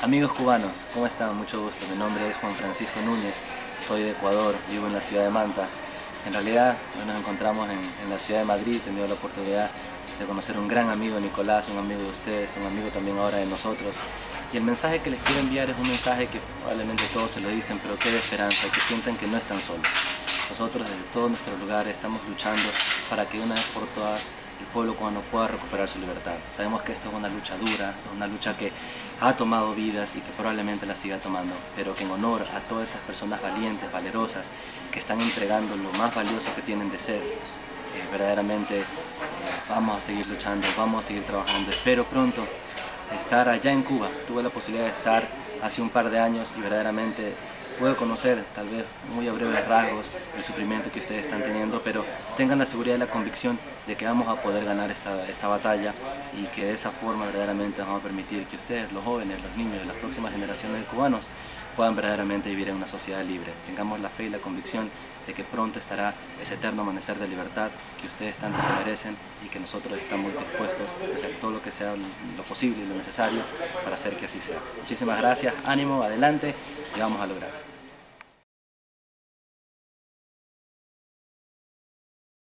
Amigos cubanos, ¿cómo están? Mucho gusto. Mi nombre es Juan Francisco Núñez, soy de Ecuador, vivo en la ciudad de Manta. En realidad, hoy nos encontramos en la ciudad de Madrid. He tenido la oportunidad de conocer un gran amigo, Nicolás, un amigo de ustedes, un amigo también ahora de nosotros. Y el mensaje que les quiero enviar es un mensaje que probablemente todos se lo dicen, pero que de esperanza, que sientan que no están solos. Nosotros desde todos nuestros lugares estamos luchando para que una vez por todas el pueblo cubano pueda recuperar su libertad. Sabemos que esto es una lucha dura, una lucha que ha tomado vidas y que probablemente la siga tomando, pero que en honor a todas esas personas valientes, valerosas, que están entregando lo más valioso que tienen de ser, verdaderamente vamos a seguir luchando, vamos a seguir trabajando. Espero pronto estar allá en Cuba. Tuve la posibilidad de estar hace un par de años y verdaderamente puedo conocer, tal vez muy a breves rasgos, el sufrimiento que ustedes están teniendo, pero tengan la seguridad y la convicción de que vamos a poder ganar esta batalla y que de esa forma verdaderamente vamos a permitir que ustedes, los jóvenes, los niños, las próximas generaciones de cubanos puedan verdaderamente vivir en una sociedad libre. Tengamos la fe y la convicción de que pronto estará ese eterno amanecer de libertad que ustedes tanto se merecen y que nosotros estamos dispuestos a hacer todo lo que sea lo posible y lo necesario para hacer que así sea. Muchísimas gracias, ánimo, adelante y vamos a lograr.